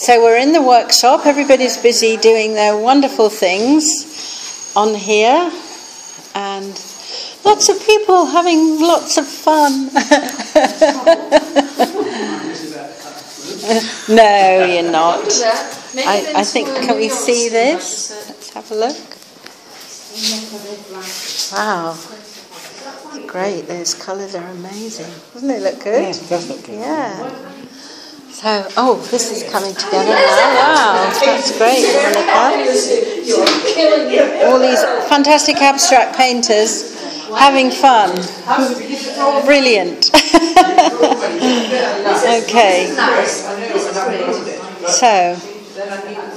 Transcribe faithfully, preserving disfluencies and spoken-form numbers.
So we're in the workshop. Everybody's busy doing their wonderful things on here, and lots of people having lots of fun. No, you're not. I, I think, can we see this? Let's have a look. Wow. Great, those colours are amazing. Doesn't it look good? Yeah, it does look good. Yeah. So, oh, this is coming together now. Wow, that's great, Monica. All these fantastic abstract painters having fun. Brilliant. Okay. So,